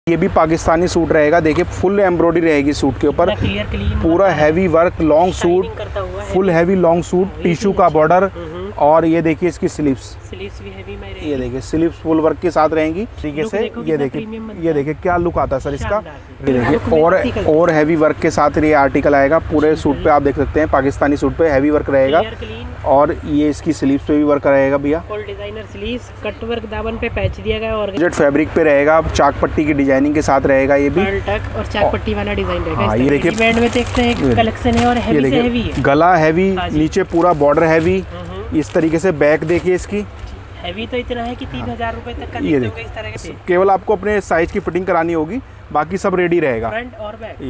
ये भी पाकिस्तानी सूट रहेगा, देखिए फुल एम्ब्रॉयडरी रहेगी सूट के ऊपर, पूरा heavy work, long suit, full heavy long suit, tissue का बॉर्डर। और ये देखिए इसकी स्लीव्स भी हैवी में रहेगी। ये देखिए स्लीव्स फुल वर्क के साथ रहेंगी तरीके से। ये देखिए क्या लुक आता है सर इसका। ये देखिए और हैवी वर्क के साथ ये आर्टिकल आएगा पूरे सूट पे, आप देख सकते हैं पाकिस्तानी सूट पे हैवी वर्क रहेगा। और ये इसकी स्लीव्स पे भी वर्क रहेगा भैया, full designer sleeves, cut work दामन पे पैच दिया गया और जेट फैब्रिक पे रहेगा, चाक पट्टी की डिजाइनिंग के साथ रहेगा। ये भी टक और चाक पट्टी वाला डिजाइन रहेगा। हाँ, ये देखिए बैंड में देखते हैं कलेक्शन है और हैवी से हैवी है। गला हैवी, नीचे पूरा बॉर्डर हैवी, इस तरीके से बैक देखिए इसकी हैवी तो इतना है कि 3000 रुपए तक का ये देखिए, इस तरह के केवल आपको अपने साइज की फिटिंग करानी होगी, बाकी सब रेडी रहेगा फ्रंट और बैक।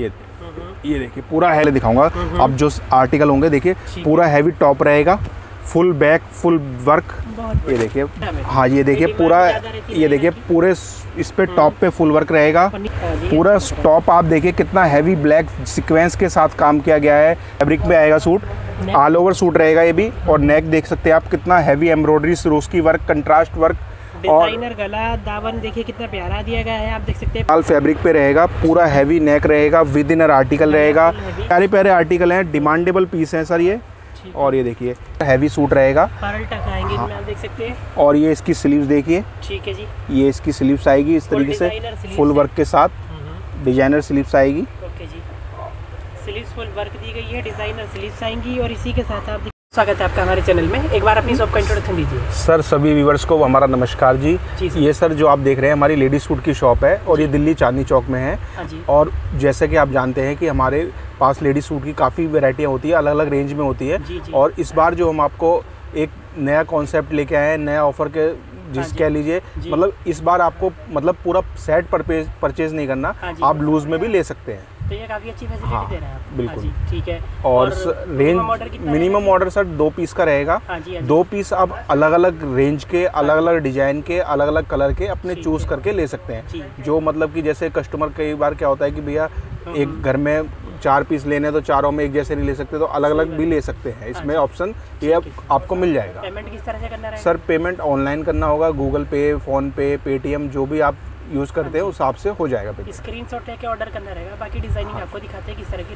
ये देखिए पूरा हैवी दिखाऊंगा अब जो आर्टिकल होंगे। देखिए पूरा हैवी टॉप रहेगा, फुल बैक, फुल वर्क। ये देखिए हाँ, ये देखिए पूरा, ये देखिए पूरे इस पे टॉप पे फुल वर्क रहेगा। पूरा टॉप आप देखिए कितना हैवी ब्लैक सीक्वेंस के साथ काम किया गया है। फैब्रिक में आएगा सूट, ऑल ओवर सूट रहेगा ये भी। और नेक देख सकते हैं आप कितना heavy embroidery, swarovski work, contrast work, designer गला, दामन देखिए कितना प्यारा दिया गया है, आप देख सकते हैं। लाल फैब्रिक पे रहेगा, पूरा हैवी नेक रहेगा, विद इनर आर्टिकल रहेगा। प्यारे प्यारे आर्टिकल हैं, डिमांडेबल पीस हैं सर ये। और ये देखिए हैवी सूट रहेगा, पर्ल टक आएंगे इसमें, आप देख सकते हैं। और ये इसकी स्लीव्स देखिए, ठीक है जी। ये इसकी स्लीव्स आएगी इस तरीके से फुल वर्क के साथ, डिजाइनर स्लीव्स आएगी। ओके जी, स्लीव्स फुल वर्क दी गई है, डिजाइनर स्लीव्स आएंगी। और इसी के साथ आप स्वागत है आपका हमारे चैनल में। एक बार अपनी शॉप का इंट्रोडक्शन दीजिए सर। सभी व्यूवर्स को हमारा नमस्कार जी। ये सर जो आप देख रहे हैं हमारी लेडीज सूट की शॉप है और ये दिल्ली चांदनी चौक में है। और जैसे कि आप जानते हैं कि हमारे पास लेडीज सूट की काफ़ी वैरायटियाँ होती है, अलग अलग रेंज में होती है। और इस बार जो हम आपको एक नया कॉन्सेप्ट लेके आए हैं, नया ऑफर के जिस कह लीजिए, मतलब इस बार आपको मतलब पूरा सेट परचेज नहीं करना, आप लूज में भी ले सकते हैं। तो ये काफी अच्छी फैसिलिटी दे रहे हैं आप। बिल्कुल ठीक है। और range minimum order sir 2 piece का रहेगा। 2 पीस आप अलग अलग रेंज के, अलग अलग डिजाइन के, अलग अलग कलर के अपने चूज करके ले सकते हैं। जो मतलब कि जैसे कस्टमर कई बार क्या होता है कि भैया एक घर में 4 पीस लेने तो चारों में एक जैसे नहीं ले सकते, तो अलग अलग भी ले सकते हैं। इसमें ऑप्शन ये आपको मिल जाएगा। पेमेंट किस तरह से करना रहेगा सर? पेमेंट ऑनलाइन करना होगा, गूगल पे, फोन पे, पेटीएम, जो भी आप यूज़ करते हैं उस हिसाब से हो जाएगा। स्क्रीनशॉट लेके ऑर्डर करना रहेगा, बाकी डिजाइनिंग आपको दिखाते हैं किस तरह की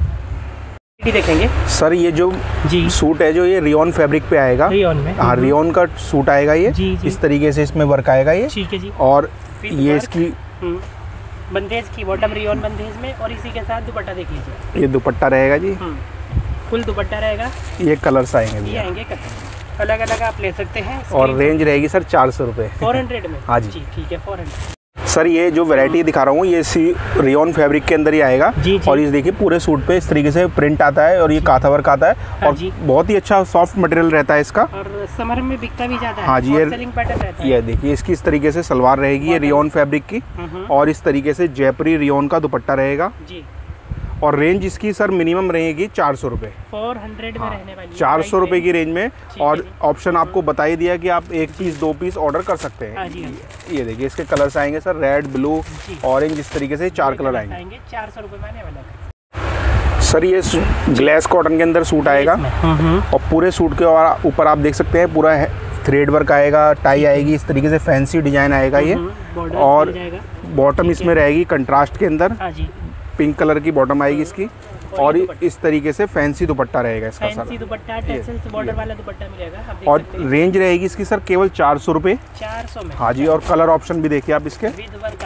रहेगी। देखेंगे सर ये जो सूट है जो ये रियोन फैब्रिक पे आएगा, रियोन में। हाँ, रियोन का सूट आएगा ये। इस तरीके से इसमें वर्क आएगा ये। ठीक है जी। और ये इसकी बंदेज की बॉटम रियोन बंदेज में, और इसी के साथ दुपट्टा देख लीजिए। ये दुपट्टा रहेगा जी, फुल दुपट्टा रहेगा। ये कलर्स आएंगे, ये आएंगे अलग अलग, आप ले सकते हैं। और रेंज रहेगी सर 400 रुपये, 400 में। हाँ जी ठीक है, 400। सर ये जो वैरायटी दिखा रहा हूँ ये रियोन फैब्रिक के अंदर ही आएगा। और ये देखिए पूरे सूट पे इस तरीके से प्रिंट आता है और ये काथा वर्क आता है। और बहुत ही अच्छा सॉफ्ट मटेरियल रहता है इसका, और समर में बिकता भी ज्यादा है। हाँ जी, ये देखिए इसकी इस तरीके से सलवार रहेगी ये रियोन फैब्रिक की, और इस तरीके से जयपुरी रियोन का दुपट्टा रहेगा। और रेंज इसकी सर मिनिमम रहेगी 400 रुपये, 400 में रहने वाली 400 रुपये की रेंज में। और ऑप्शन आपको बता ही दिया कि आप 1 पीस 2 पीस ऑर्डर कर सकते हैं। ये देखिए इसके कलर्स आएंगे सर, रेड, ब्लू, ऑरेंज, इस तरीके से 4 कलर आएंगे। 400 रुपये में आने वाला। सर ये ग्लास कॉटन के अंदर सूट आएगा, और पूरे सूट के ऊपर आप देख सकते हैं पूरा थ्रेड वर्क आएगा, टाई आएगी, इस तरीके से फैंसी डिजाइन आएगा ये। और बॉटम इसमें रहेगी कंट्रास्ट के अंदर, पिंक कलर की बॉटम आएगी इसकी। और इस तरीके से फैंसी दुपट्टा रहेगा इसका सर, दुपट्टा टैसल्स बॉर्डर वाला दुपट्टा मिलेगा। और रेंज रहेगी इसकी सर केवल 400 रुपये, 400 में। हाँ जी। और कलर ऑप्शन भी देखिए आप इसके,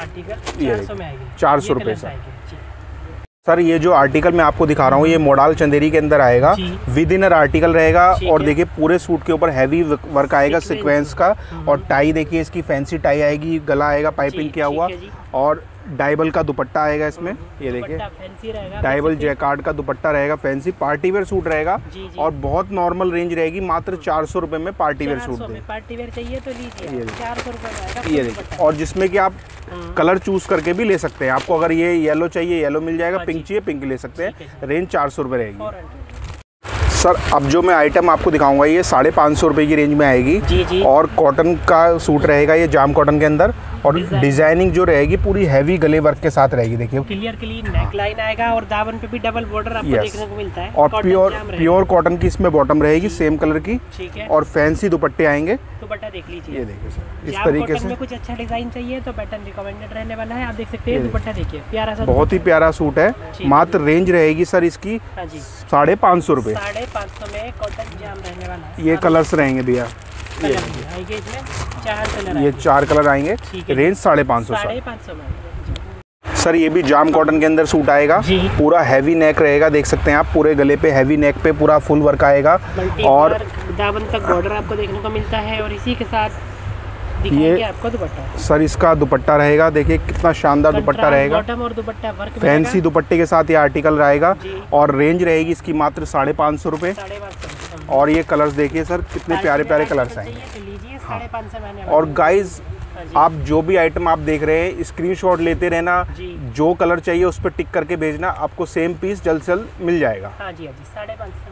400 रुपये सर। ये जो आर्टिकल मैं आपको दिखा रहा हूँ ये मोडाल चंदेरी के अंदर आएगा, विद इनर आर्टिकल रहेगा। और देखिए पूरे सूट के ऊपर हैवी वर्क आएगा सीक्वेंस का। और टाई देखिए इसकी फैंसी टाई आएगी, गला आएगा पाइपिंग किया हुआ, और डाइबल का दुपट्टा आएगा इसमें। ये देखिए डाइबल जैकार्ड का दुपट्टा रहेगा, फैंसी पार्टी वेयर सूट रहेगा। और बहुत नॉर्मल रेंज रहेगी, मात्र 400 रुपये में party wear suit. Party wear चाहिए तो लीजिए, 400 रुपये। ये देखिए, और जिसमें कि आप कलर चूज करके भी ले सकते हैं। आपको अगर ये येलो चाहिए येलो मिल जाएगा, पिंक चाहिए पिंक ले सकते हैं। रेंज 400 रुपये रहेगी। सर अब जो मैं आइटम आपको दिखाऊंगा ये 550 रुपये की रेंज में आएगी। जी। और कॉटन का सूट रहेगा ये, जाम कॉटन के अंदर, और डिजाइनिंग जो रहेगी पूरी हैवी गले वर्क के साथ रहेगी। देखिए क्लियर नेक लाइन आएगा और दामन पे भी डबल बॉर्डर आपको देखने को मिलता है। और प्योर कॉटन की इसमें बॉटम रहेगी सेम कलर की। ठीक है। और फैंसी दुपट्टे आएंगे। दुपट्टा देख लीजिए, ये देखिए सर, इस तरीके से। में कुछ अच्छा डिजाइन चाहिए तो पैटर्न रिकमेंडेड रहने वाला है। आप देख सकते हैं दुपट्टा देखिए, प्यारा सा, बहुत ही प्यारा सूट है। मात्र रेंज रहेगी सर इसकी 550 रुपये। 550 में कॉटन जाम रहने वाला है। ये कलर्स रहेंगे भैया, ये 4 कलर, ये 4 कलर आएंगे। रेंज 550 में। सर ये भी जाम कॉटन के अंदर सूट आएगा। पूरा हैवी नेक रहेगा, देख सकते हैं आप, पूरे गले पे हैवी नेक पे पूरा फुल वर्क आएगा और दामन तक बॉर्डर आपको देखने को मिलता है। और इसी के साथ ये आपको दुपट्टा, सर इसका दुपट्टा रहेगा, देखिए कितना शानदार दुपट्टा रहेगा। बॉटम और दुपट्टा वर्क, फैंसी दुपट्टे के साथ ये आर्टिकल रहेगा। और रेंज रहेगी इसकी मात्र 550 रुपये। और ये कलर्स देखिए सर, कितने प्यारे प्यारे कलर्स आएंगे। हाँ। और गाइज आप जो भी आइटम आप देख रहे हैं स्क्रीनशॉट लेते रहना, जो कलर चाहिए उस पर टिक करके भेजना, आपको सेम पीस जल्द से जल्द मिल जाएगा। हाँ जी, 550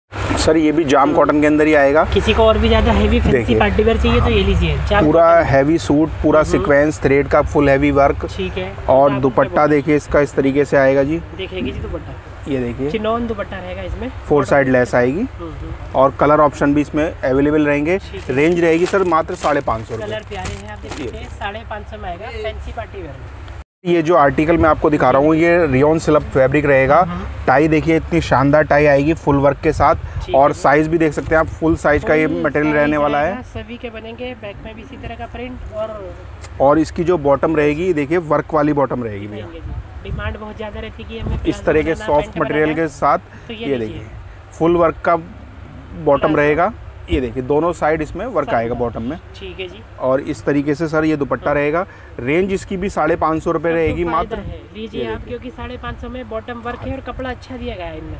सर ये भी जाम कॉटन के अंदर ही आएगा। किसी को और भी ज्यादा हैवी फैंसी पार्टी वेयर चाहिए तो ये लीजिए, पूरा हैवी सूट, पूरा सीक्वेंस थ्रेड का फुल हैवी वर्क। ठीक है। और दुपट्टा देखिए इसका इस तरीके से आएगा जी, देखिए जी दुपट्टा, ये देखिए चिनोन दुपट्टा रहेगा इसमें, 4 साइड लेस आएगी। और कलर ऑप्शन भी इसमें अवेलेबल रहेंगे। रेंज रहेगी सर मात्र 550 रुपये। कलर प्यारे हैं, आप देखिए 550 में आएगा फैंसी पार्टी वेयर में। ये जो आर्टिकल मैं आपको दिखा रहा हूँ ये रियोन सिल्क फैब्रिक रहेगा। टाई देखिए इतनी शानदार टाई आएगी फुल वर्क के साथ। और साइज भी देख सकते हैं आप, फुल साइज का ये मटेरियल रहने वाला है। सभी के बनेंगे, बैक में भी इसी तरह का प्रिंट। और इसकी जो बॉटम रहेगी देखिए वर्क वाली बॉटम रहेगी भैया। डिमांड बहुत ज़्यादा रहती है हमें इस तरह के सॉफ्ट मटेरियल के साथ। तो ये देखिए फुल वर्क का बॉटम रहेगा, ये देखिए दोनों साइड इसमें वर्क आएगा बॉटम में। ठीक है जी। और इस तरीके से सर ये दुपट्टा रहेगा। रेंज इसकी भी 550 रुपये रहेगी मात्र। लीजिए आप, क्योंकि 550 में बॉटम वर्क है और कपड़ा अच्छा दिया गया है इनमें।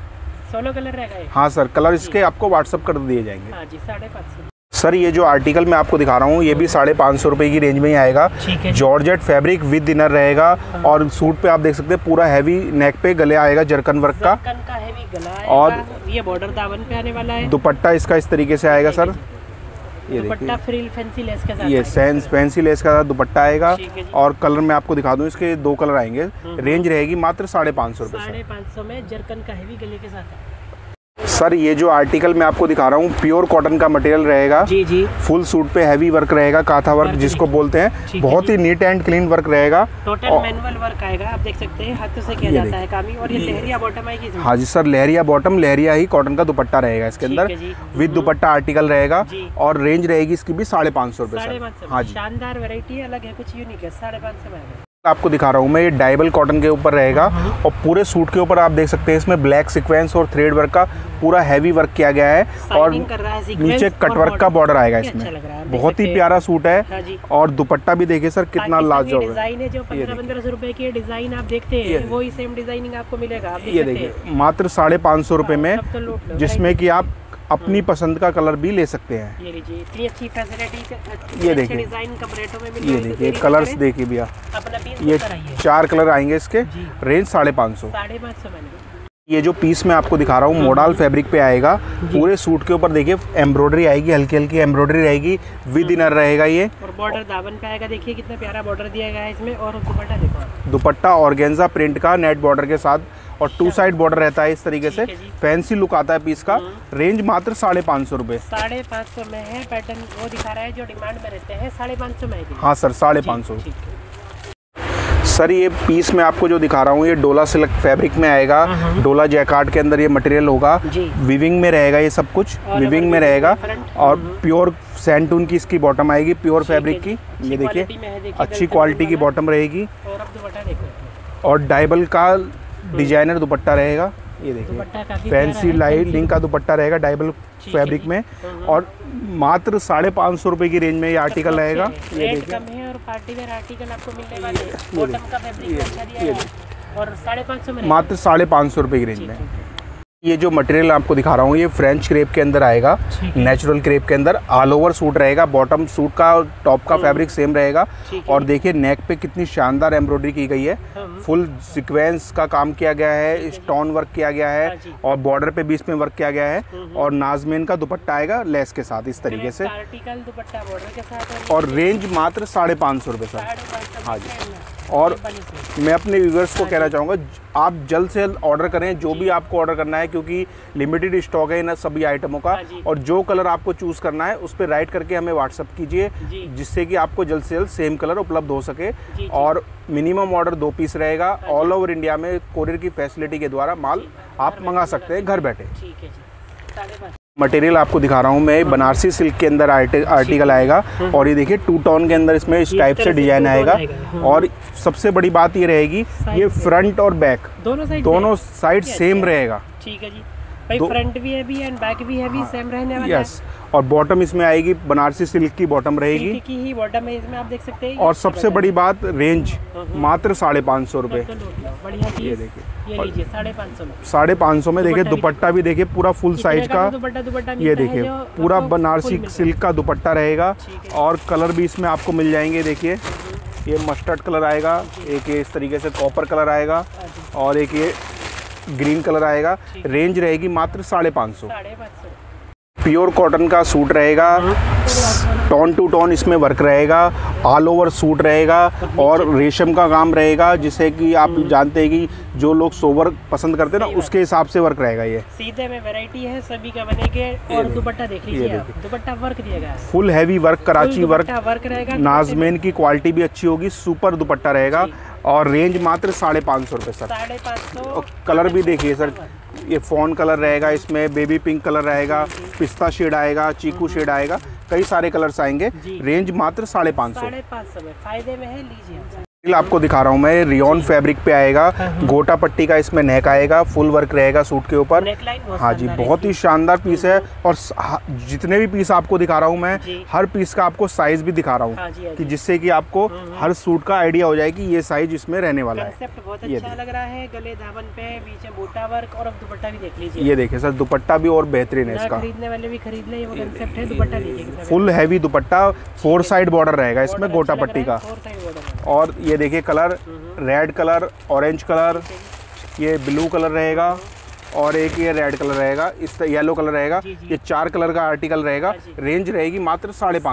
16 कलर रहेगा। हाँ सर, कलर इसके आपको व्हाट्सअप कर दिए जाएंगे। हाँ जी, 550। सर ये जो आर्टिकल मैं आपको दिखा रहा हूँ ये भी 550 रुपये की रेंज में ही आएगा। जॉर्जेट फैब्रिक विद इनर रहेगा। और सूट पे आप देख सकते हैं पूरा हैवी नेक पे गले आएगा जरकन वर्क का। हैवी गला आएगा। और ये बॉर्डर दामन पे आने वाला है। दुपट्टा इसका इस तरीके से आएगा सर, ये दुपट्टा फ्रिल फैंसी लेस के साथ, ये फैंसी लेस का दुपट्टा आएगा। और कलर मैं आपको दिखा दूं, इसके 2 कलर आएंगे। रेंज रहेगी मात्र 550 रुपये। 550 में जरकन का हैवी गले के साथ। सर ये जो आर्टिकल मैं आपको दिखा रहा हूँ प्योर कॉटन का मटेरियल रहेगा। जी। फुल सूट पे हैवी वर्क रहेगा, काथा वर्क जिसको बोलते हैं। बहुत ही नीट एंड क्लीन वर्क रहेगा। टोटल मैनुअल वर्क आएगा, आप देख सकते हैं हाथों से किया जाता है काम। और ये लहरिया बॉटम आएगी इसमें। हाँ जी सर, लहरिया बॉटम, लहरिया ही कॉटन का दुपट्टा रहेगा इसके अंदर। विद दुपट्टा आर्टिकल रहेगा। और रेंज रहेगी इसकी भी 550 रुपये। हाँ जी, शानदार वैरायटी अलग है, कुछ यूनिक है। 550 में आपको दिखा रहा हूँ मैं, ये डाइबल कॉटन के ऊपर रहेगा। और पूरे सूट के ऊपर आप देख सकते हैं इसमें ब्लैक सीक्वेंस और थ्रेड वर्क का पूरा हैवी वर्क किया गया है। और नीचे कटवर्क का बॉर्डर आएगा इसमें। बहुत ही प्यारा सूट है। और दुपट्टा भी देखिए सर कितना लाजवाब डिजाइन है। जो 1500 रुपए की डिजाइन आप देखते हैं वही सेम डिजाइनिंग आपको मिलेगा। ये देखिए मात्र 550 रुपये में, जिसमें कि आप अपनी पसंद का कलर भी ले सकते हैं। ये लीजिए, इतनी अच्छी फैसिलिटी, ये देखिए डिजाइन कम रेटों में मिल ये देखिए कलर्स देखिए भैया, ये 4 कलर आएंगे इसके। रेंज 550 में। ये जो पीस मैं आपको दिखा रहा हूँ मोडाल फैब्रिक पे आएगा। पूरे सूट के ऊपर देखिए एम्ब्रॉयडरी आएगी, हल्की हल्की एम्ब्रॉयडरी रहेगी। विद इनर रहेगा ये। और बॉर्डर दामन पे आएगा, देखिए कितना प्यारा बॉर्डर दिया गया है इसमें। और दुपट्टा देखो, दुपट्टा ऑर्गेन्जा प्रिंट का नेट बॉर्डर के साथ। और 2 साइड बॉर्डर रहता है इस तरीके से। फैंसी लुक आता है पीस का। रेंज मात्र 550 रुपये। 550 में है। पैटर्न वो दिखा रहा है जो डिमांड में रहते हैं। 550 में। हाँ सर, 550। सर ये पीस मैं आपको जो दिखा रहा हूँ ये डोला सिल्क फैब्रिक में आएगा। डोला जैकार्ड के अंदर ये मटेरियल होगा। विविंग में रहेगा ये सब कुछ, विविंग में रहेगा। और प्योर सैंटून की इसकी बॉटम आएगी, प्योर फैब्रिक की। ये देखिए अच्छी क्वालिटी की बॉटम रहेगी। और डाइबल का डिजाइनर दुपट्टा रहेगा। ये देखिए फैंसी लाइट लिंक का दुपट्टा रहेगा डाइबल फैब्रिक में। और मात्र 550 रुपये की रेंज में ये आर्टिकल रहेगा। ये देखिए और पार्टी वेयर आर्टिकल आपको मिलने वाले हैं। बॉटम का फैब्रिक अच्छा दिया है। और 550 में, मात्र 550 रुपये की रेंज में। ये जो मटेरियल आपको दिखा रहा हूँ ये फ्रेंच क्रेप के अंदर आएगा, नेचुरल क्रेप के अंदर। ऑल ओवर सूट रहेगा, बॉटम सूट का टॉप का फैब्रिक सेम रहेगा। और देखिए नेक पे कितनी शानदार एम्ब्रॉयडरी की गई है, फुल सीक्वेंस का काम किया गया है, स्टोन वर्क किया गया है और बॉर्डर पे बीच में वर्क किया गया है। और नाजमेन का दुपट्टा आएगा लेस के साथ इस तरीके से, और रेंज मात्र 550 रुपये सर। हाँ जी। और मैं अपने व्यूअर्स को कहना चाहूँगा आप जल्द से जल्द ऑर्डर करें, जो भी आपको ऑर्डर करना है, क्योंकि लिमिटेड स्टॉक है इन सभी आइटमों का। और जो कलर आपको चूज़ करना है उस पर राइट करके हमें व्हाट्सअप कीजिए, जिससे कि आपको जल्द से जल्द सेम कलर उपलब्ध हो सके। और मिनिमम ऑर्डर 2 पीस रहेगा। ऑल ओवर इंडिया में कोरियर की फैसिलिटी के द्वारा माल आप मंगा सकते हैं घर बैठे। मटेरियल आपको दिखा रहा हूँ मैं, बनारसी सिल्क के अंदर आर्टिकल आएगा। और ये देखिए 2 टोन के अंदर इसमें इस टाइप से डिजाइन आएगा। और सबसे बड़ी बात ये रहेगी, ये फ्रंट और बैक दोनों साइड सेम रहेगा। ठीक है जी भाई, फ्रंट भी हैवी एंड बैक भी हैवी सेम रहने वाला है। यस। और बॉटम इसमें आएगी बनारसी सिल्क की बॉटम रहेगी, सिल्क की ही बॉटम है इसमें, आप देख सकते हैं। और सबसे बड़ी बात, रेंज मात्र 550 रुपये। ये देखिए, ये लीजिए 550 में। देखिए दुपट्टा भी देखिए पूरा फुल साइज का, ये देखिए पूरा बनारसी सिल्क का दुपट्टा रहेगा। और कलर भी इसमें आपको मिल जाएंगे। देखिए ये मस्टर्ड कलर आएगा, एक ये इस तरीके से कॉपर कलर आएगा, और एक ये ग्रीन कलर आएगा। रेंज रहेगी मात्र 550। प्योर कॉटन का सूट रहेगा, टोन टू टोन इसमें वर्क रहेगा, ऑल ओवर सूट रहेगा और रेशम का काम रहेगा, जिससे कि आप जानते हैं कि जो लोग सोवर पसंद करते हैं ना, उसके हिसाब से वर्क रहेगा। ये सीधे में वैरायटी है सभी का बने के। और दुपट्टा देख लीजिए आप, दुपट्टा वर्क दिया गया है, full heavy work, Karachi work रहेगा। नाजमेन की क्वालिटी भी अच्छी होगी, सुपर दुपट्टा रहेगा। और रेंज मात्र 550 रुपये सर। 550। कलर भी देखिए सर, ये फोन कलर रहेगा, इसमें बेबी पिंक कलर रहेगा, पिस्ता शेड आएगा, चीकू शेड आएगा, कई सारे कलर्स आएंगे। रेंज मात्र 550 में। फायदे में है, लीजिए। आपको दिखा रहा हूँ मैं, रियोन फैब्रिक पे आएगा, गोटा पट्टी का इसमें नेक आएगा, फुल वर्क रहेगा सूट के ऊपर। हाँ जी, बहुत ही शानदार पीस है। और जितने भी पीस आपको दिखा रहा हूँ मैं, हर पीस का आपको साइज भी दिखा रहा हूँ, कि जिससे कि आपको हर सूट का आइडिया हो जाए कि ये साइज इसमें रहने वाला है। बहुत अच्छा लग रहा है, गले दामन पे बीच में गोटा वर्क। और अब दुपट्टा भी देख लीजिए, ये देखिए सर दुपट्टा भी और बेहतरीन है इसका, खरीदने वाले भी खरीद ले, वो कांसेप्ट है। दुपट्टा देखिए, फुल हैवी दुपट्टा, 4 साइड बॉर्डर रहेगा इसमें गोटा पट्टी का। और ये देखिए colour, red colour, orange colour, ये ब्लू कलर रहेगा, और एक ये रेड कलर रहेगा, इस येलो कलर रहेगा। ये 4 कलर का आर्टिकल रहेगा। रेंज रहेगी मात्र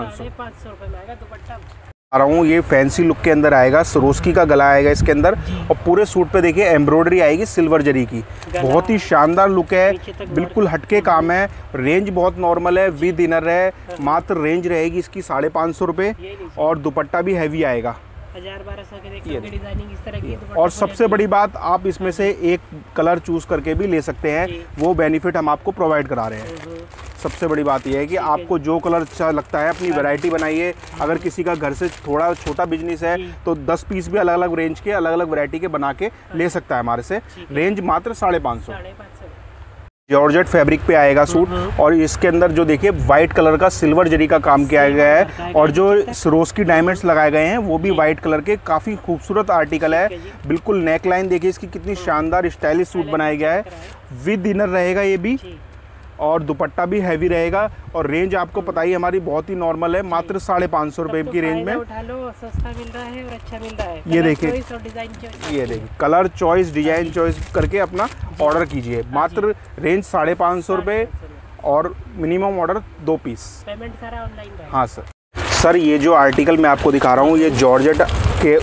550 रुपये में आएगा दुपट्टा। आ रहा हूँ, ये फैंसी लुक के अंदर आएगा, सरोस्की का गला आएगा इसके अंदर। और पूरे सूट पे देखिए एम्ब्रॉयडरी आएगी सिल्वर जरी की, बहुत ही शानदार लुक है, बिल्कुल हटके काम है। रेंज बहुत नॉर्मल है, विद इनर है। मात्र रेंज रहेगी इसकी 550 रुपये। और दुपट्टा भी हैवी आएगा, 1000-1200 के देखिए डिजाइनिंग इस तरह की। और सबसे बड़ी बात, आप इसमें से एक कलर चूज करके भी ले सकते हैं, वो बेनिफिट हम आपको प्रोवाइड करा रहे हैं। सबसे बड़ी बात यह है कि आपको जो कलर अच्छा लगता है अपनी वैरायटी बनाइए। अगर किसी का घर से थोड़ा छोटा बिजनेस है तो 10 पीस भी अलग अलग रेंज के, अलग अलग वैरायटी के बना के ले सकता है हमारे से। रेंज मात्र 550। जॉर्जेट फैब्रिक पे आएगा सूट। और इसके अंदर जो देखिए वाइट कलर का सिल्वर जरी का काम किया गया है, और जो सरोस्की डायमंड्स लगाए गए हैं वो भी वाइट कलर के, काफ़ी खूबसूरत आर्टिकल है। बिल्कुल नेक लाइन देखिए इसकी कितनी शानदार स्टाइलिश सूट बनाया गया है। विद इनर रहेगा ये भी, और दुपट्टा भी हैवी रहेगा। और रेंज आपको पता ही हमारी बहुत ही नॉर्मल है, मात्र 550 रुपये की रेंज में उठा लो, सस्ता मिल रहा है और अच्छा मिल रहा है। ये देखिए, ये देखिए कलर चॉइस, डिजाइन चॉइस करके अपना ऑर्डर कीजिए। मात्र रेंज 550 रुपये और मिनिमम ऑर्डर 2 पीस। पेमेंट सारा ऑनलाइन। हाँ सर, ये जो आर्टिकल मैं आपको दिखा रहा हूँ, ये जॉर्जेट के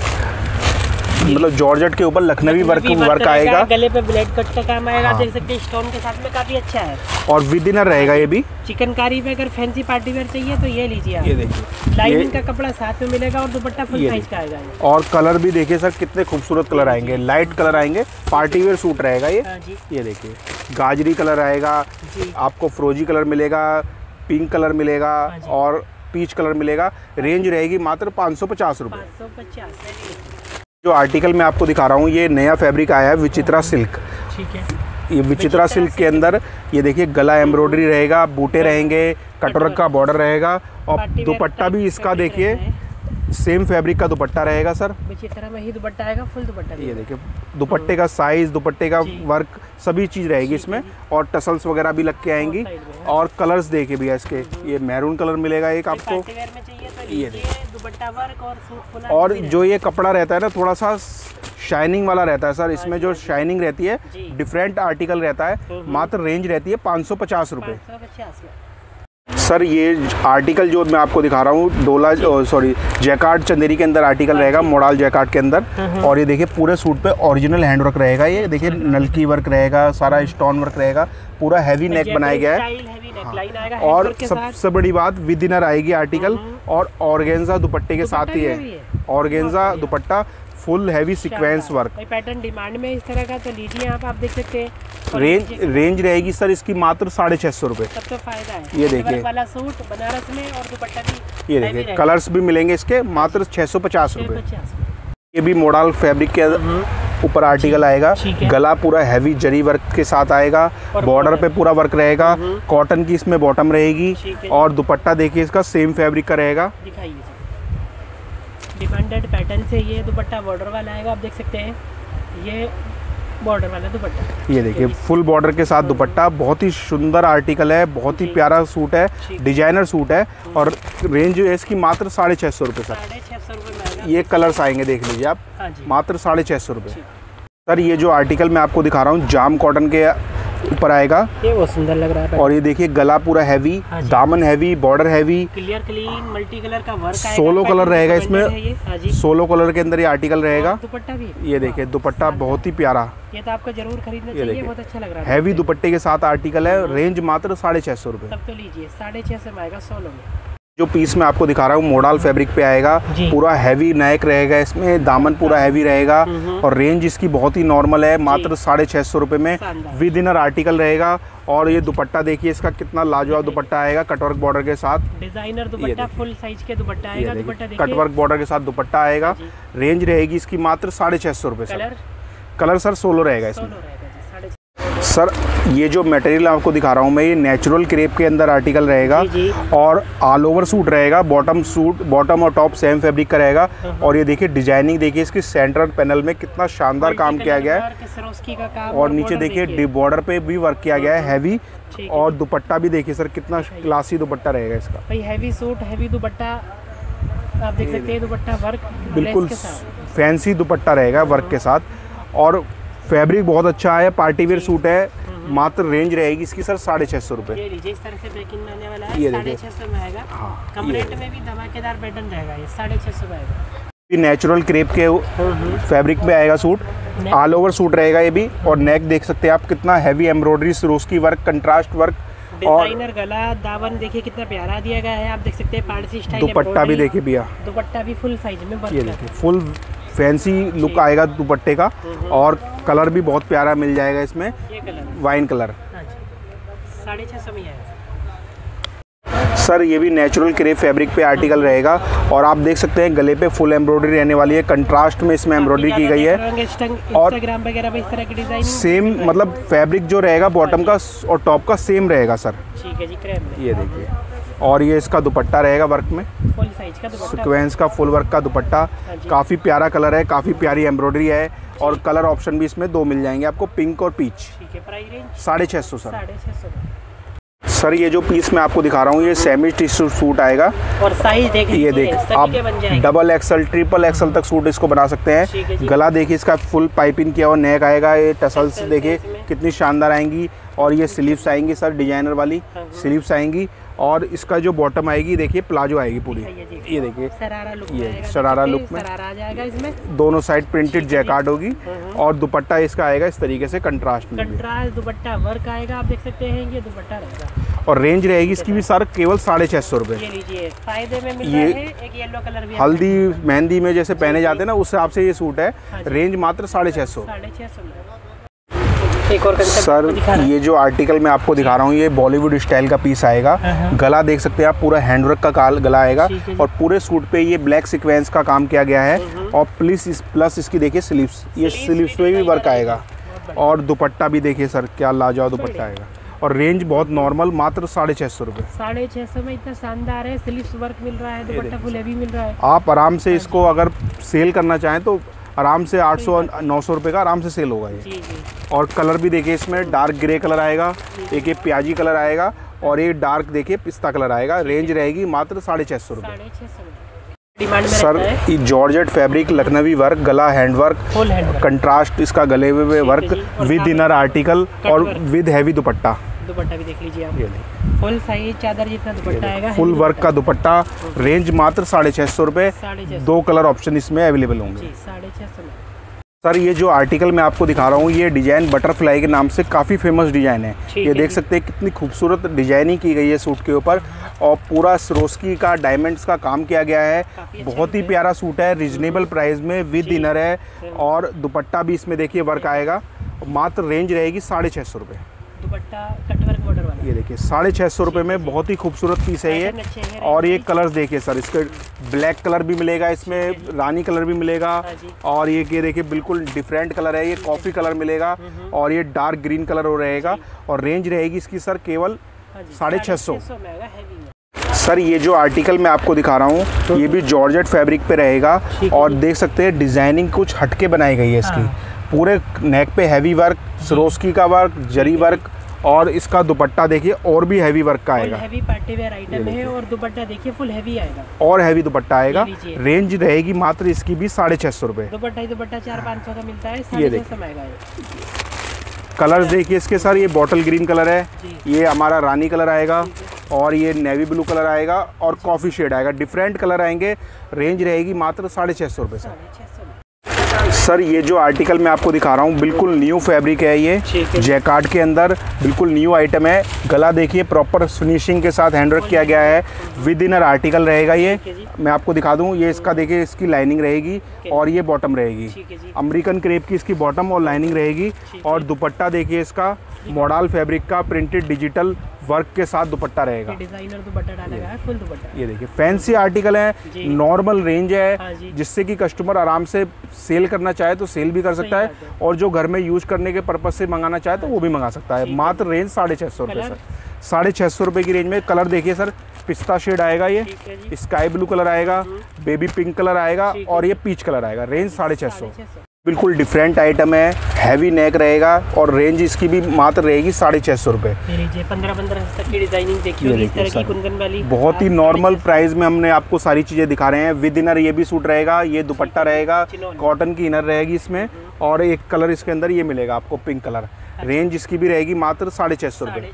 मतलब जॉर्जेट के ऊपर लखनवी वर्क आएगा, गले पे ब्लेड कट का काम आएगा। देख सकते हैं स्टोन के साथ में, काफी अच्छा है। और विद इनर रहेगा ये भी। चिकनकारी पे अगर फैंसी पार्टी वेयर चाहिए तो ये लीजिए आप। ये देखिए लाइनिंग का कपड़ा साथ में मिलेगा, और दुपट्टा फुल साइज का आएगा। और कलर भी देखिए सर कितने खूबसूरत कलर आएंगे, लाइट कलर आएंगे, पार्टी वेयर सूट रहेगा ये। ये देखिए गाजरी कलर आएगा, आपको फ्रोजी कलर मिलेगा, पिंक कलर मिलेगा और पीच कलर मिलेगा। रेंज रहेगी मात्र 550 रुपये। 550। जो आर्टिकल मैं आपको दिखा रहा हूँ, ये नया फैब्रिक आया है, विचित्रा सिल्क। ठीक है, ये विचित्रा सिल्क के अंदर ये देखिए गला एम्ब्रॉयडरी रहेगा, बूटे रहेंगे, कटवर्क का बॉर्डर रहेगा। और दुपट्टा भी इसका देखिए सेम फैब्रिक का दुपट्टा रहेगा सर। इसी तरह में ही दुपट्टा आएगा, फुल दुपट्टा। ये देखिए दुपट्टे का साइज, दुपट्टे का वर्क सभी चीज़ रहेगी इसमें, और टसल्स वगैरह भी लग के आएंगी। और कलर्स देखिए भैया इसके, ये मैरून कलर मिलेगा एक आपको, ये दुपट्टा वर्क और सूट। और जो ये कपड़ा रहता है ना थोड़ा सा शाइनिंग वाला रहता है सर, इसमें जो शाइनिंग रहती है डिफरेंट आर्टिकल रहता है। मात्र रेंज रहती है 550 रुपये। सर ये आर्टिकल जो मैं आपको दिखा रहा हूँ डोला जैकार्ड चंदेरी के अंदर आर्टिकल रहेगा, मोडाल जैकार्ड के अंदर। और ये देखिए पूरे सूट पे ओरिजिनल हैंड वर्क रहेगा। ये देखिए नलकी वर्क रहेगा, सारा स्टोन वर्क रहेगा, पूरा हैवी नेक बनाया गया है। और सबसे बड़ी बात विद इनर आएगी आर्टिकल, और ऑर्गेन्जा दुपट्टे के साथ ही है। ऑर्गेन्जा दुपट्टा full heavy sequence work. Pattern demand में इस तरह का तो लीजिए आप देख सकते हैं। रेंज रहेगी सर इसकी मात्र 650 रुपये। तब तो फायदा है। ये देखिए वाला सूट बनारस में, और दुपट्टा भी ये देखिए कलर्स भी मिलेंगे इसके, मात्र 650 रुपये। ये भी मोडाल फैब्रिक के ऊपर आर्टिकल आएगा। गला पूरा हैवी जरी वर्क के साथ आएगा, बॉर्डर पे पूरा वर्क रहेगा, कॉटन की इसमें बॉटम रहेगी। और दुपट्टा देखिए इसका सेम फैब्रिक का रहेगा। डिमांडेड पैटर्न से ये दुपट्टा बॉर्डर वाला आएगा, आप देख सकते हैं। ये बॉर्डर वाला दुपट्टा, ये देखिए फुल बॉर्डर के साथ दुपट्टा, बहुत ही सुंदर आर्टिकल है, बहुत ही प्यारा सूट है, डिजाइनर सूट है। और रेंज जो है इसकी मात्र 650 रुपये सर। 650 रुपये। ये कलर्स आएंगे देख लीजिए आप, मात्र 650 रुपये। सर ये जो आर्टिकल मैं आपको दिखा रहा हूँ जाम कॉटन के ऊपर आएगा, ये बहुत सुंदर लग रहा है। और ये देखिए गला पूरा हैवी, दामन heavy, border heavy, clear clean multi colour का वर्क आएगा। 16 कलर रहेगा इसमें, 16 कलर के अंदर ये आर्टिकल रहेगा। दुपट्टा भी, ये देखिए दुपट्टा बहुत ही प्यारा, ये तो आपको जरूर खरीदना चाहिए, बहुत अच्छा लग रहा है। हैवी दुपट्टे के साथ आर्टिकल है, रेंज मात्र 650 रुपये। तब तो लीजिए 650 में आएगा 16 में। जो पीस मैं आपको दिखा रहा हूँ मोडाल फैब्रिक पे आएगा, पूरा हैवी नेक रहेगा इसमें, दामन पूरा हैवी रहेगा। और रेंज इसकी बहुत ही नॉर्मल है, मात्र 650 रुपये में विद इनर आर्टिकल रहेगा। और ये दुपट्टा देखिए इसका कितना लाजवाब दुपट्टा आएगा, कटवर्क बॉर्डर के साथ। डिजाइनर दुपट्टा, फुल साइज के दुपट्टा आएगा। दुपट्टा देखिए कटवर्क बॉर्डर के साथ दुपट्टा आएगा। रेंज रहेगी इसकी मात्र 650 रुपये। कलर सर 16 रहेगा इसमें। सर ये जो मटेरियल आपको दिखा रहा हूँ मैं, ये नेचुरल क्रेप के अंदर आर्टिकल रहेगा। और ऑल ओवर सूट रहेगा, बॉटम और टॉप सेम फैब्रिक का रहेगा। और ये देखिए डिजाइनिंग देखिए इसकी, सेंट्रल पैनल में कितना शानदार काम किया गया है। और नीचे देखिए बॉर्डर पे भी वर्क किया गया है हैवी। और दुपट्टा भी देखिए सर कितना क्लासी दुपट्टा रहेगा इसका। भाई हैवी सूट, हैवी दुपट्टा आप देख सकते हैं। दुपट्टा वर्क बिल्कुल फैंसी दुपट्टा रहेगा वर्क के साथ। और फैब्रिक बहुत अच्छा है, पार्टी वेयर सूट है। मात्र रेंज रहेगी इसकी सर 650 रुपये। ये लीजिए इस तरह से पैकिंग में आने वाला है, 650 में आएगा। कम रेट में भी धमाकेदार पैटर्न रहेगा, ये 650 में आएगा। नेचुरल क्रेप के फैब्रिक में आएगा सूट, ऑल ओवर सूट रहेगा ये भी। और नेक देख सकते हैं आप कितना heavy embroidery, swarovski work, contrast work. Designer गला, दामन देखिए कितना प्यारा दिया गया है, आप देख सकते हैं पारसी स्टाइल। दुपट्टा भी देखिए भैया, दुपट्टा भी फुल साइज में, ये देखिए फुल फैंसी लुक आएगा दुपट्टे का। और कलर भी बहुत प्यारा मिल जाएगा इसमें, ये कलर वाइन कलर। 650 में आएगा सर। ये भी नेचुरल क्रेप फैब्रिक पे आर्टिकल रहेगा। और आप देख सकते हैं गले पे फुल एम्ब्रॉयडरी रहने वाली है, कंट्रास्ट में इसमें एम्ब्रॉयडरी की गई है। और वगैरह इस तरह की डिजाइन सेम, मतलब फैब्रिक जो रहेगा बॉटम का और टॉप का सेम रहेगा सर। ठीक है जी, क्रेप में। ये देखिए, और ये इसका दुपट्टा रहेगा वर्क में, फुल साइज का दुपट्टा, सीक्वेंस का फुल वर्क का दुपट्टा। काफ़ी प्यारा कलर है, काफ़ी प्यारी एम्ब्रॉयडरी है। और कलर ऑप्शन भी इसमें 2 मिल जाएंगे आपको, पिंक और पीच। ठीक है, प्राइस रेंज 650 सर। 650 सर ये जो पीस मैं आपको दिखा रहा हूँ, ये सेमी टिश्यू सूट आएगा। और साइज देखिए, ये देख आप डबल एक्सल, ट्रिपल एक्सल तक सूट इसको बना सकते हैं। गला देखिए इसका फुल पाइपिंग किया हुआ नेक आएगा। ये टसल्स देखिए कितनी शानदार आएंगी। और ये स्लीव्स आएंगी सर, डिजाइनर वाली स्लीव्स आएंगी। और इसका जो बॉटम आएगी देखिए प्लाजो आएगी पूरी, ये देखिए शरारा लुक, ये शरारा लुक में आ जाएगा इसमें। दोनों साइड प्रिंटेड जैकार्ड होगी। और दुपट्टा इसका आएगा इस तरीके से कंट्रास्ट में, कंट्रास्ट दुपट्टा वर्क आएगा, आप देख सकते हैं। ये दुपट्टा रहेगा। और रेंज रहेगी इसकी भी सर केवल 650 रुपये। ये लीजिए फायदे में मिल रहा है। एक येलो कलर भी, हल्दी मेहंदी में जैसे पहने जाते हैं ना, उस हिसाब से ये सूट है। रेंज मात्र 650। एक और सर ये जो आर्टिकल मैं आपको दिखा रहा हूँ, ये बॉलीवुड स्टाइल का पीस आएगा। गला देख सकते हैं आप, पूरा हैंडवर्क का गला आएगा। और पूरे सूट पे ये ब्लैक सीक्वेंस का काम किया गया है। और प्लस इसकी देखिए स्लीव्स, ये स्लीव्स में भी वर्क आएगा। और दुपट्टा भी देखिए सर क्या लाजवाब दुपट्टा आएगा। और रेंज बहुत नॉर्मल, मात्र 650 रुपये। 650 में इतना शानदार है, स्लीव्स वर्क मिल रहा है, दुपट्टा फुल हैवी मिल रहा है। आप आराम से इसको अगर सेल करना चाहें तो आराम से 800-900 रुपये का आराम से सेल होगा ये। जी। और कलर भी देखिए, इसमें डार्क ग्रे कलर आएगा, एक ये प्याजी कलर आएगा और ये डार्क देखिए पिस्ता कलर आएगा। रेंज रहेगी मात्र 650 रुपये। 650 डिमांड में सर ये जॉर्जेट फैब्रिक, लखनवी वर्क, गला hand work, full hand contrast इसका गले में वर्क विद इनर आर्टिकल और विद हैवी दुपट्टा। दुपट्टा भी देख लीजिए आप, फुल साइज चादर जितना दुपट्टा आएगा, फुल वर्क का दुपट्टा। रेंज मात्र 650 रुपये। 2 कलर ऑप्शन इसमें अवेलेबल होंगे। 650 में। सर ये जो आर्टिकल मैं आपको दिखा रहा हूँ, ये डिजाइन बटरफ्लाई के नाम से काफ़ी फेमस डिजाइन है। ये देख सकते हैं कितनी खूबसूरत डिजाइनिंग की गई है सूट के ऊपर, और पूरा सरोस्की का डायमंड्स का काम किया गया है। बहुत ही प्यारा सूट है, रिजनेबल प्राइस में, विद इनर है और दुपट्टा भी इसमें देखिए वर्क आएगा। मात्र रेंज रहेगी 650 रुपये। दुपट्टा कटवर्क बॉर्डर वाला, ये देखिए 650 रुपये में बहुत ही खूबसूरत पीस है ये। और ये कलर्स देखिए सर, इसके ब्लैक कलर भी मिलेगा, इसमें रानी कलर भी मिलेगा, और ये देखिए बिल्कुल डिफरेंट कलर है, ये कॉफ़ी कलर मिलेगा और ये डार्क ग्रीन कलर हो रहेगा। और रेंज रहेगी इसकी सर केवल 650। सर ये जो आर्टिकल मैं आपको दिखा रहा हूँ, ये भी जॉर्जेट फैब्रिक पे रहेगा और देख सकते हैं डिज़ाइनिंग कुछ हटके बनाई गई है इसकी। पूरे नेक पे हैवी वर्क, सरोस्की का वर्क, जरी वर्क, और इसका दुपट्टा देखिए और भी हैवी वर्क का आएगा। हैवी पार्टी वेयर आइटम है और दुपट्टा देखिए फुल हैवी आएगा, और हैवी दुपट्टा आएगा। रेंज रहेगी मात्र इसकी भी 650 रुपये। दुपट्टा ही दुपट्टा 400-500 का मिलता है। ये देखिए कलर्स देखिए इसके सर, ये बॉटल ग्रीन कलर है, ये हमारा रानी कलर आएगा, और ये नेवी ब्लू कलर आएगा और कॉफ़ी शेड आएगा। डिफरेंट कलर आएंगे। रेंज रहेगी मात्र 650 रुपये सर। ये जो आर्टिकल मैं आपको दिखा रहा हूँ बिल्कुल न्यू फैब्रिक है, ये जैकार्ड के अंदर बिल्कुल न्यू आइटम है। गला देखिए प्रॉपर फिनिशिंग के साथ हैंडवर्क किया गया है, विद इनर आर्टिकल रहेगा ये। मैं आपको दिखा दूँ, ये इसका देखिए इसकी लाइनिंग रहेगी और ये बॉटम रहेगी, अमेरिकन क्रेप की इसकी बॉटम और लाइनिंग रहेगी। और दुपट्टा देखिए इसका मॉडल फैब्रिक का प्रिंटेड डिजिटल वर्क के साथ दुपट्टा रहेगा। डिजाइनर दुपट्टा डाला गया है, फुल दुपट्टा। ये देखिए फैंसी आर्टिकल है, नॉर्मल रेंज है, जिससे कि कस्टमर आराम से सेल करना चाहे तो सेल भी कर सकता है, और जो घर में यूज करने के पर्पज से मंगाना चाहे तो वो भी मंगा सकता है। मात्र रेंज 650 रुपये सर। 650 रुपये की रेंज में। कलर देखिए सर, पिस्ता शेड आएगा, ये स्काई ब्लू कलर आएगा, बेबी पिंक कलर आएगा और ये पीच कलर आएगा। रेंज 650। बिल्कुल डिफरेंट आइटम है, हैवी नेक रहेगा और रेंज इसकी भी मात्र रहेगी 650 रुपये। 15-15 तक की डिजाइनिंग देखिए, इस तरह की कुंदन वाली बहुत ही नॉर्मल प्राइस में हमने आपको सारी चीज़ें दिखा रहे हैं। विद इनर ये भी सूट रहेगा, ये दुपट्टा रहेगा, कॉटन की इनर रहेगी इसमें, और एक कलर इसके अंदर ये मिलेगा आपको पिंक कलर। रेंज इसकी भी रहेगी मात्र 650 रुपये।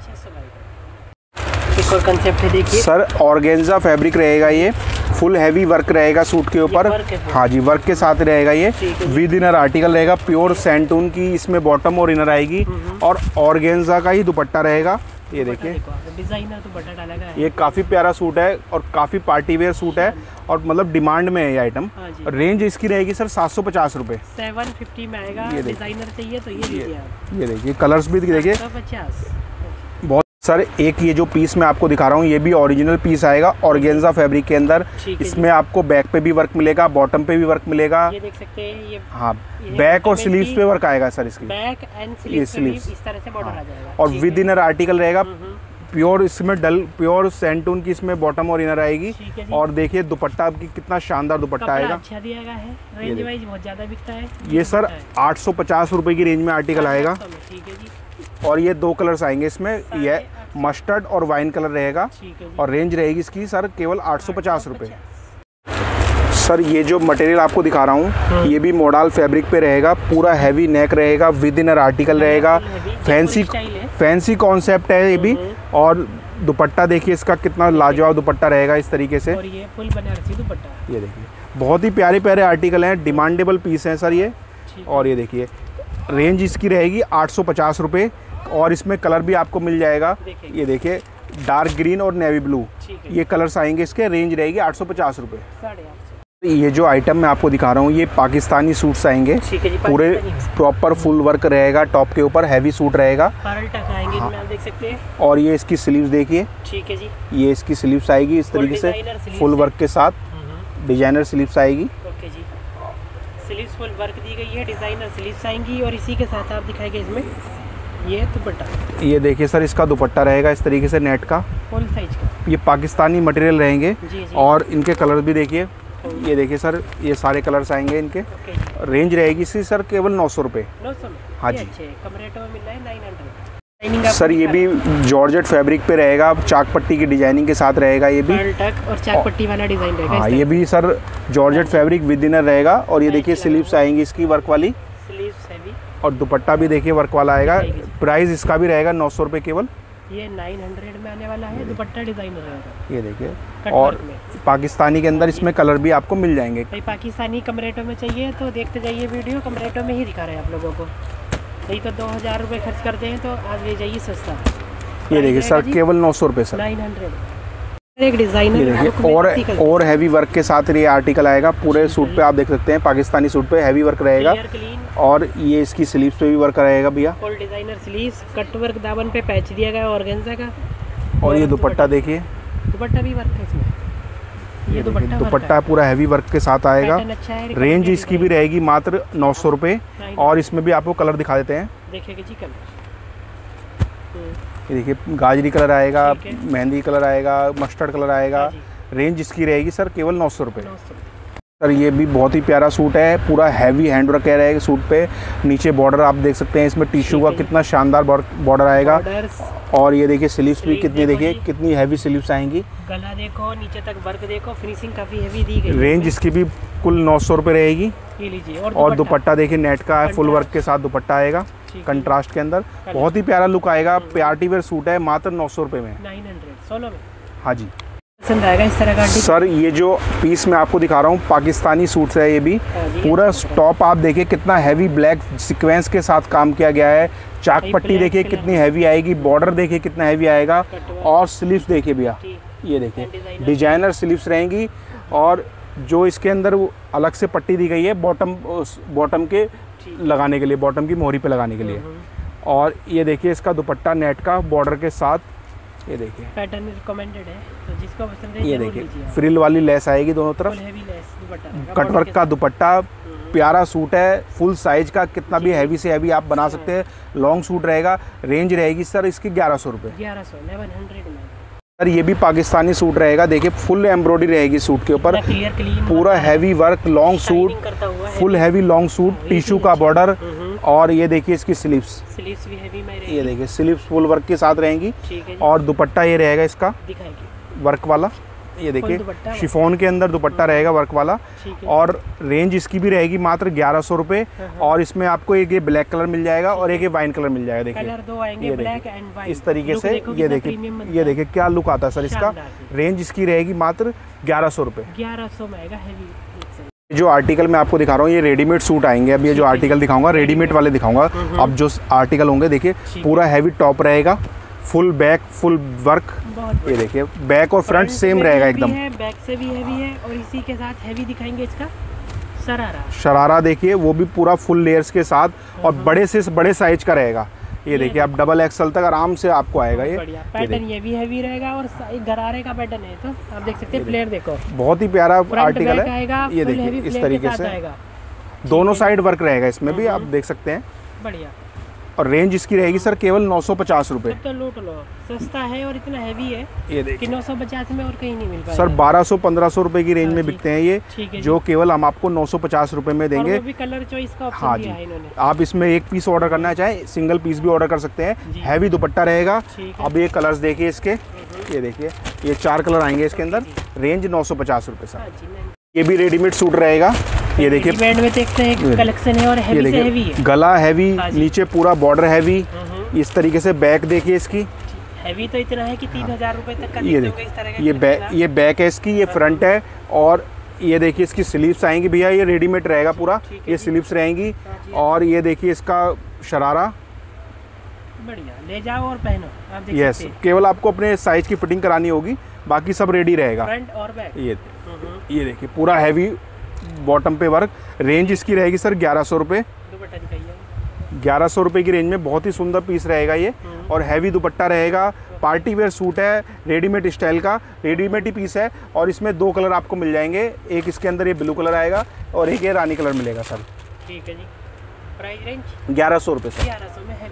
एक और कंसेप्ट है देखिए सर, ऑर्गेन्जा फैब्रिक रहेगा, ये फुल हैवी वर्क रहेगा सूट के ऊपर। हाँ जी, वर्क के साथ रहेगा ये, विद इनर आर्टिकल रहेगा, प्योर सैंटून की इसमें बॉटम और इनर आएगी, और ऑर्गेन्जा का ही दुपट्टा रहेगा। ये देखिए डिजाइनर दुपट्टा डाला गया है। ये काफ़ी प्यारा सूट है और काफ़ी पार्टी वेयर सूट है, और मतलब डिमांड में है ये आइटम। रेंज इसकी रहेगी सर 750 रुपये। 750 में आएगा। डिजाइनर चाहिए तो ये लीजिए आप। ये देखिए कलर्स भी देखिए 750। बहुत सर, एक ये जो पीस मैं आपको दिखा रहा हूँ, ये भी ओरिजिनल पीस आएगा ऑर्गेन्जा फैब्रिक के अंदर। इसमें आपको बैक पे भी वर्क मिलेगा, बॉटम पे भी वर्क मिलेगा। ये देख सकते हैं, ये हाँ, बैक और स्लीव्स पे वर्क आएगा सर इसकी। बैक एंड स्लीव्स इस तरह से बॉर्डर आ जाएगा, और विद इनर आर्टिकल रहेगा। प्योर इसमें प्योर सैंटून की इसमें बॉटम और इनर आएगी। और देखिए दुपट्टा की कितना शानदार दुपट्टा आएगा। अच्छा दिया गया है, रेंज वाइज बहुत ज्यादा बिकता है ये सर। 850 रुपये की रेंज में आर्टिकल आएगा। ठीक है जी। और ये 2 कलर्स आएंगे इसमें, ये मस्टर्ड और वाइन कलर रहेगा, और रेंज रहेगी इसकी सर केवल 850 रुपये। सर ये जो मटेरियल आपको दिखा रहा हूँ, ये भी मॉडल फैब्रिक पे रहेगा, पूरा हैवी नेक रहेगा, विद इनर आर्टिकल रहेगा, फैंसी कॉन्सेप्ट है ये भी। और दुपट्टा देखिए इसका कितना लाजवाब दुपट्टा रहेगा इस तरीके से, और ये फुल बनारसी दुपट्टा। ये देखिए बहुत ही प्यारे प्यारे आर्टिकल हैं, डिमांडेबल पीस हैं सर ये। और ये देखिए रेंज इसकी रहेगी 850 रुपये, और इसमें कलर भी आपको मिल जाएगा। ये देखिए डार्क ग्रीन और नेवी ब्लू, ये कलर्स आएंगे इसके। रेंज रहेगी 850 रुपये। ये जो आइटम मैं आपको दिखा रहा हूँ, ये पाकिस्तानी सूट्स आएंगे, पूरे प्रॉपर फुल वर्क रहेगा, टॉप के ऊपर हैवी सूट रहेगा। हाँ। देख सकते हैं। और ये इसकी स्लीव्स देखिए, ठीक है जी। ये इसकी स्लीव्स आएगी इस तरीके से, फुल वर्क के साथ डिजाइनर स्लीव्स आएगी। ओके जी, स्लीव्स फुल वर्क दी गई है, डिजाइनर स्लीव्स आएंगी, और इसी के साथ आप दिखाएंगे इसमें ये दुपट्टा, ये देखिए सर, इसका दुपट्टा रहेगा इस तरीके से नेट का, फुल साइज का। ये पाकिस्तानी मटेरियल रहेंगे। जी। और इनके कलर भी देखिए, ये देखिए सर, ये सारे कलर्स आएंगे इनके। रेंज रहेगी इसकी सर केवल 900 रुपये। 900 में? हाँ जी। कम रेट में मिल रहा है 900। सर ये भी जॉर्जेट फैब्रिक पे रहेगा, चाक पट्टी की डिजाइनिंग के साथ रहेगा ये भी। टक और चाक पट्टी वाला डिजाइन रहेगा। हाँ, ये भी sir georgette fabric with inner रहेगा। और ये देखिए स्लीव्स आएंगी इसकी वर्क वाली, स्लीव्स हैवी, और दुपट्टा भी देखिए वर्क वाला आएगा। प्राइस इसका भी रहेगा 900 रुपये केवल। ये 900 में आने वाला है। दुपट्टा डिजाइनर रहेगा, ये देखिए। और पाकिस्तानी के अंदर इसमें कलर भी आपको मिल जाएंगे। भाई पाकिस्तानी कम रेटों में चाहिए तो देखते जाइए वीडियो, कम रेटों में ही दिखा रहे हैं आप लोगों को। नहीं तो 2000 रुपये खर्च करते हैं तो आज ले जाइए सस्ता। ये देखिए सर केवल 900 रुपये सर। 900। एक डिजाइनर और हैवी वर्क के साथ ये आर्टिकल आएगा। पूरे सूट पे आप देख सकते हैं, पाकिस्तानी सूट पे हैवी वर्क रहेगा। और ये इसकी स्लीव्स पे भी वर्क रहेगा भैया। Full designer sleeves, cut work दामन पे पैच दिया गया ऑर्गेन्जा का। और ये दुपट्टा देखिए, दुपट्टा भी वर्क है इसमें। ये दुपट्टा पूरा हैवी वर्क के साथ आएगा। रेंज इसकी भी रहेगी मात्र 900 रुपये। और इसमें भी आपको कलर दिखा देते हैं। देखिए जी कलर, ये देखिए गाजरी कलर आएगा, मेहंदी कलर आएगा, मस्टर्ड कलर आएगा। रेंज इसकी रहेगी सर केवल 900 रुपये। सर ये भी बहुत ही प्यारा सूट है, पूरा हैवी हैंडवर्क कह रहे हैं सूट पे। नीचे बॉर्डर आप देख सकते हैं, इसमें टिश्यू का कितना शानदार बॉर्डर आएगा। और ये देखिए स्लीव्स भी कितनी, देखिए कितनी हैवी स्लीव्स आएंगी। गला देखो, नीचे तक वर्क देखो, फिनिशिंग काफी हैवी दी गई। रेंज इसकी भी कुल 900 रुपये रहेगी। ये लीजिए। और दुपट्टा देखिए नेट का है, फुल वर्क के साथ दुपट्टा आएगा कंट्रास्ट के अंदर। बहुत ही प्यारा लुक आएगा। पार्टी वेयर सूट है मात्र 900 रुपये में। 900 में। हाँ जी, पसंद आएगा इस तरह का। सर ये जो पीस मैं आपको दिखा रहा हूँ पाकिस्तानी सूट है। ये भी पूरा टॉप आप देखिए कितना हैवी ब्लैक सीक्वेंस के साथ काम किया गया है। चाक पट्टी देखिए कितनी हैवी आएगी, बॉर्डर देखिए कितना हैवी आएगा। और स्लीव्स देखिए भैया, ये देखिए डिजाइनर स्लीव्स रहेंगी। और जो इसके अंदर वो अलग से पट्टी दी गई है बॉटम के लगाने के लिए, बॉटम की मोहरी पे लगाने के लिए। और ये देखिए इसका दुपट्टा नेट का बॉर्डर के साथ, ये देखिए पैटर्न रिकमेंडेड है तो जिसको पसंद है ये देखिए फ्रिल वाली लेस आएगी दोनों तरफ। कटवर्क का दुपट्टा, प्यारा सूट है, फुल साइज का। कितना भी हैवी से हैवी आप बना सकते हैं। लॉन्ग सूट रहेगा। रेंज रहेगी सर इसकी 1100 रुपये। 1100 में। सर ये भी पाकिस्तानी सूट रहेगा। देखिए फुल एम्ब्रॉयडरी रहेगी सूट के ऊपर, पूरा heavy work, long suit, full heavy long suit, tissue का बॉर्डर। और ये देखिए इसकी स्लीव्स भी हैवी में रहेगी। ये देखिए स्लीव्स फुल वर्क के साथ रहेंगी। और दुपट्टा ये रहेगा इसका वर्क वाला, ये देखिए शिफॉन के अंदर दुपट्टा रहेगा वर्क वाला। और रेंज इसकी भी रहेगी मात्र 1100 रुपये। और इसमें आपको एक ये ब्लैक कलर मिल जाएगा और एक ये वाइन कलर मिल जाएगा। देखिए ये देखिए इस तरीके से, ये देखिए क्या लुक आता है सर इसका। रेंज इसकी रहेगी मात्र 1100 रुपये। 1100 में आएगा हैवी। जो आर्टिकल मैं आपको दिखा रहा हूँ ये रेडीमेड सूट आएंगे। अब ये जो आर्टिकल दिखाऊंगा रेडीमेड वाले दिखाऊंगा। अब जो आर्टिकल होंगे देखिए पूरा हैवी टॉप रहेगा, फुल बैक, फुल वर्क। ये देखिए बैक और फ्रंट सेम रहेगा एकदम। बैक से भी हैवी है और इसी के साथ हैवी दिखाएंगे इसका शरारा देखिए, वो भी पूरा फुल लेयर्स के साथ और बड़े से बड़े साइज का रहेगा। ये देखिए आप डबल एक्सल तक आराम से आपको आएगा। ये पैटर्न ये भी हैवी रहेगा और गरारे का पैटर्न है तो आप देख सकते हैं। फ्लेयर देखो, बहुत ही प्यारा आर्टिकल है। ये देखिए इस तरीके से दोनों साइड वर्क रहेगा इसमें भी, आप देख सकते हैं। बढ़िया। और रेंज इसकी रहेगी सर केवल 950 रुपये। तो लूट लो, सस्ता है और इतना हैवी है ये देखिए 950 में और कहीं नहीं मिल पाएगा। सर 1200-1500 रुपए की रेंज में बिकते हैं ये, जो केवल हम आपको 950 रुपए में देंगे। और वो भी कलर चॉइस का ऑप्शन दिया है इन्होंने। आप इसमें एक पीस ऑर्डर करना चाहे सिंगल पीस भी ऑर्डर कर सकते हैं। हैवी दुपट्टा रहेगा। अब ये कलर्स देखिए इसके, ये देखिए ये 4 कलर आएंगे इसके अंदर। रेंज 950 रुपये सर। ये भी रेडीमेड सूट रहेगा। ये देखिए में देखते हैं कलेक्शन है और हैवी से हैवी है। गला हैवी, नीचे पूरा बॉर्डर हैवी। इस तरीके से बैक देखिए इसकी, हैवी तो इतना है कि 3000 रुपए तक का। ये देखिए ये बैक है इसकी, ये फ्रंट है। और ये देखिए इसकी स्लीव्स आएंगी भैया, ये रेडीमेड रहेगा पूरा। ये स्लीव्स रहेंगी। और ये देखिए इसका शरारा, बढ़िया, ले जाओ और पहनो। आप देख यस, केवल आपको अपने साइज की फिटिंग करानी होगी, बाकी सब रेडी रहेगा। फ्रंट और बैक। ये देखिए पूरा हैवी बॉटम पे वर्क। रेंज इसकी रहेगी सर 1100 रुपये। 1100 रुपये की रेंज में बहुत ही सुंदर पीस रहेगा ये। और हैवी दुपट्टा रहेगा। पार्टी वेयर सूट है, रेडीमेड स्टाइल का, रेडीमेड ही पीस है। और इसमें 2 कलर आपको मिल जाएंगे। एक इसके अंदर ये ब्लू कलर आएगा और एक ये रानी कलर मिलेगा सर। ठीक है जी। प्राइस रेंज 1100 रुपये सर। 1100 में हैवी।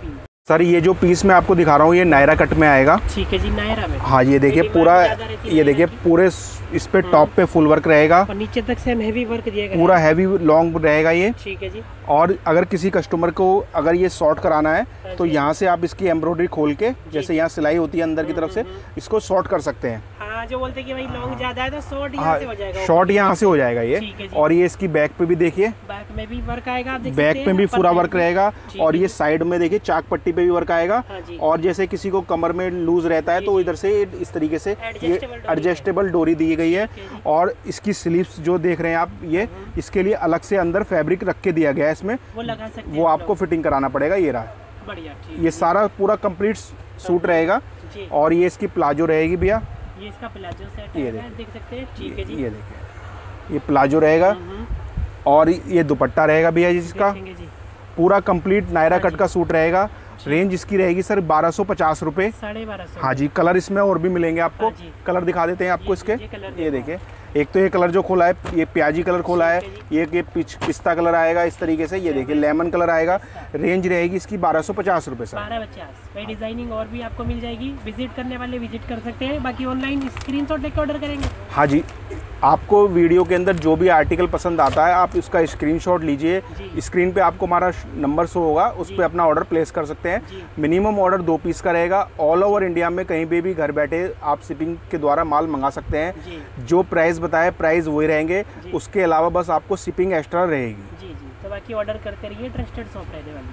सर ये जो पीस मैं आपको दिखा रहा हूँ ये नायरा कट में आएगा। ठीक है जी, नायरा में। हाँ ये देखिए पूरा, ये देखिए पूरे इस पे टॉप पे फुल वर्क रहेगा और नीचे तक सेम हेवी वर्क दिया गया, पूरा हेवी लॉन्ग रहेगा ये। ठीक है जी। और अगर किसी कस्टमर को अगर ये शॉर्ट कराना है तो यहाँ से आप इसकी एम्ब्रॉयडरी खोल के, जैसे यहाँ सिलाई होती है अंदर की तरफ से, इसको शॉर्ट कर सकते हैं। हाँ, जो बोलते हैं कि भाई लॉन्ग ज्यादा है तो शॉर्ट यहाँ से हो जाएगा, शॉर्ट यहाँ से हो जाएगा ये। और ये इसकी बैक पे भी देखिए, बैक में भी वर्क आएगा, बैक में भी पूरा वर्क रहेगा। और ये साइड में देखिए चाक पट्टी पे भी वर्क आएगा। और जैसे किसी को कमर में लूज रहता है तो इधर से इस तरीके से ये एडजस्टेबल डोरी दी गई है। और इसकी स्लीव्स जो देख रहे हैं आप, ये इसके लिए अलग से अंदर फैब्रिक रख के दिया गया है इसमें, वो आपको फिटिंग कराना पड़ेगा। ये रहा बढ़िया, ये सारा पूरा कंप्लीट सूट रहेगा। और ये इसकी प्लाजो रहेगी भैया, ये इसका प्लाजो सेट है, देख सकते हैं। ठीक है जी, ये देखिए ये प्लाजो रहेगा। और ये दुपट्टा रहेगा भैया जिसका पूरा कंप्लीट नायरा कट का सूट रहेगा। रेंज इसकी रहेगी सर 1250 रुपये, 1250। हाँ जी। कलर इसमें और भी मिलेंगे आपको, कलर दिखा देते हैं आपको इसके। ये देखिए, एक तो ये कलर जो खोला है ये प्याजी कलर खोला है, ये पिस्ता कलर आएगा इस तरीके से। ये देखिए लेमन कलर आएगा। रेंज रहेगी इसकी 1250 रुपये सर। 1250। वही डिजाइनिंग और भी आपको मिल जाएगी। विजिट करने वाले विजिट कर सकते हैं, बाकी ऑनलाइन स्क्रीनशॉट लेकर ऑर्डर करेंगे। हाँ जी, आपको वीडियो के अंदर जो भी आर्टिकल पसंद आता है आप उसका स्क्रीनशॉट लीजिए। स्क्रीन पे आपको हमारा नंबर शो होगा, उस पर अपना ऑर्डर प्लेस कर सकते हैं। मिनिमम ऑर्डर 2 पीस का रहेगा। ऑल ओवर इंडिया में कहीं पे भी घर बैठे आप शिपिंग के द्वारा माल मंगा सकते हैं। जो प्राइस बताए प्राइस वही रहेंगे, उसके अलावा बस आपको शिपिंग एक्स्ट्रा रहेगी। जी जी, तो बाकी ऑर्डर करते रहिए, ट्रस्टेड शॉप रहने वाली।